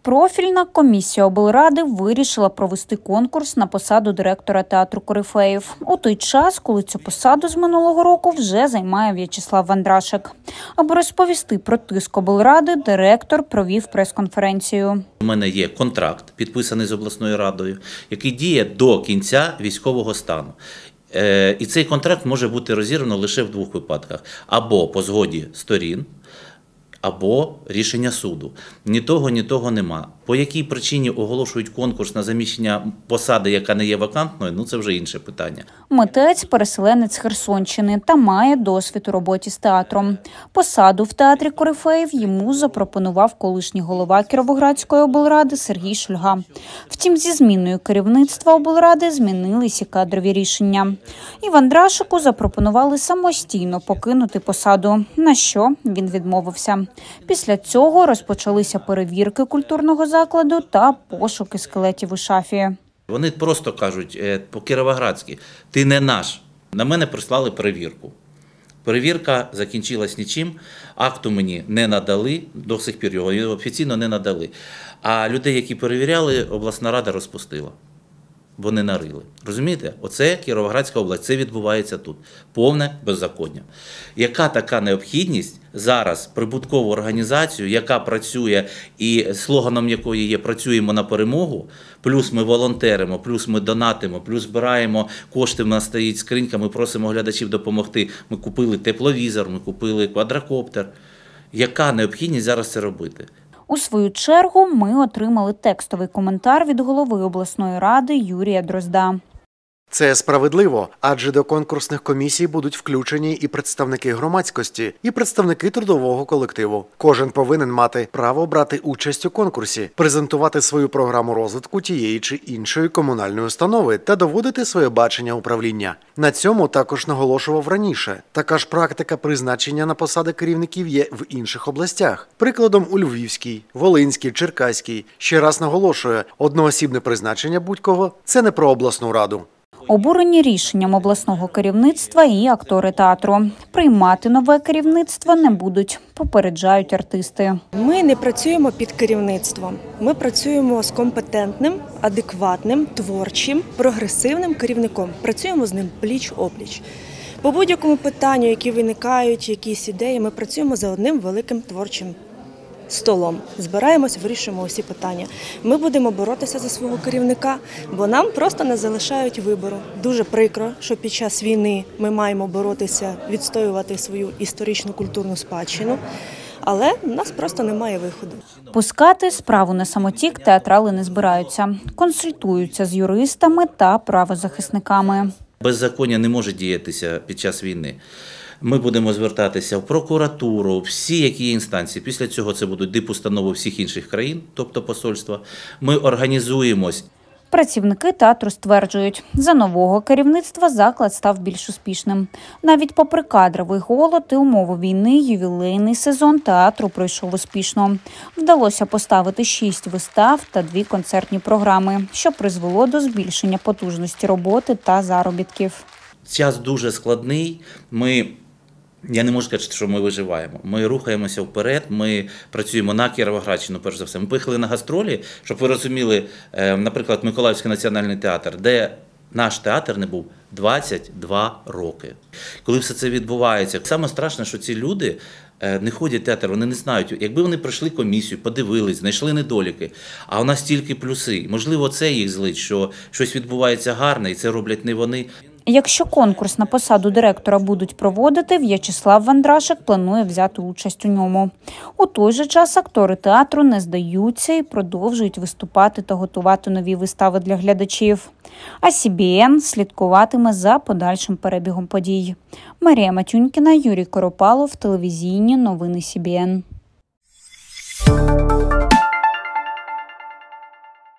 Профільна комісія облради вирішила провести конкурс на посаду директора театру «Корифеїв» у той час, коли цю посаду з минулого року вже займає В'ячеслав Вандрашек. Аби розповісти про тиск облради, директор провів прес-конференцію. У мене є контракт, підписаний з обласною радою, який діє до кінця військового стану. І цей контракт може бути розірвано лише в двох випадках. Або по згоді сторін, або рішення суду. Ні того нема. По якій причині оголошують конкурс на заміщення посади, яка не є вакантною, це вже інше питання. Митець – переселенець з Херсонщини та має досвід у роботі з театром. Посаду в театрі «Корифеїв» йому запропонував колишній голова Кіровоградської облради Сергій Шульга. Втім, зі зміною керівництва облради змінилися кадрові рішення. І Вандрашеку запропонували самостійно покинути посаду, на що він відмовився. Після цього розпочалися перевірки культурного закладу та пошуки скелетів у шафі. Вони просто кажуть по-кіровоградськи: «Ти не наш». На мене прислали перевірку. Перевірка закінчилась нічим, акту мені не надали, до сих пір його офіційно не надали. А людей, які перевіряли, обласна рада розпустила. Вони нарили. Розумієте? Оце Кіровоградська область, це відбувається тут. Повне беззаконня. Яка така необхідність зараз прибуткову організацію, яка працює і слоганом якої є «Працюємо на перемогу», плюс ми волонтеримо, плюс ми донатимо, плюс збираємо кошти, в нас стоїть скринька, ми просимо глядачів допомогти. Ми купили тепловізор, ми купили квадрокоптер. Яка необхідність зараз це робити? У свою чергу ми отримали текстовий коментар від голови обласної ради Юрія Дрозда. Це справедливо, адже до конкурсних комісій будуть включені і представники громадськості, і представники трудового колективу. Кожен повинен мати право брати участь у конкурсі, презентувати свою програму розвитку тієї чи іншої комунальної установи та доводити своє бачення управління. На цьому також наголошував раніше. Така ж практика призначення на посади керівників є в інших областях. Прикладом у Львівській, Волинській, Черкаській. Ще раз наголошує, одноосібне призначення будь-кого – це не про обласну раду. Обурені рішенням обласного керівництва і актори театру. Приймати нове керівництво не будуть, попереджають артисти. Ми не працюємо під керівництвом. Ми працюємо з компетентним, адекватним, творчим, прогресивним керівником. Працюємо з ним пліч-опліч. По будь-якому питанню, які виникають, якісь ідеї, ми працюємо за одним великим творчим столом. Збираємось, вирішуємо усі питання. Ми будемо боротися за свого керівника, бо нам просто не залишають вибору. Дуже прикро, що під час війни ми маємо боротися, відстоювати свою історичну культурну спадщину, але в нас просто немає виходу. Пускати справу на самотік театрали не збираються. Консультуються з юристами та правозахисниками. Беззаконня не може діятися під час війни. Ми будемо звертатися в прокуратуру, всі які інстанції. Після цього це будуть дипустанови всіх інших країн, тобто посольства. Ми організуємось. Працівники театру стверджують, за нового керівництва заклад став більш успішним. Навіть попри кадровий голод і умови війни, ювілейний сезон театру пройшов успішно. Вдалося поставити 6 вистав та 2 концертні програми, що призвело до збільшення потужності роботи та заробітків. Час дуже складний. Я не можу сказати, що ми виживаємо. Ми рухаємося вперед, ми працюємо на Кіровоградщину, перш за все. Ми поїхали на гастролі, щоб ви розуміли, наприклад, Миколаївський національний театр, де наш театр не був 22 роки. Коли все це відбувається, саме страшне, що ці люди не ходять в театр, вони не знають. Якби вони пройшли комісію, подивились, знайшли недоліки, а у нас тільки плюси. Можливо, це їх злить, що щось відбувається гарне, і це роблять не вони. Якщо конкурс на посаду директора будуть проводити, В'ячеслав Вандрашек планує взяти участь у ньому. У той же час актори театру не здаються і продовжують виступати та готувати нові вистави для глядачів. А СІБІН слідкуватиме за подальшим перебігом подій. Марія Матюнькіна, Юрій Коропалов, телевізійні новини СІБІН.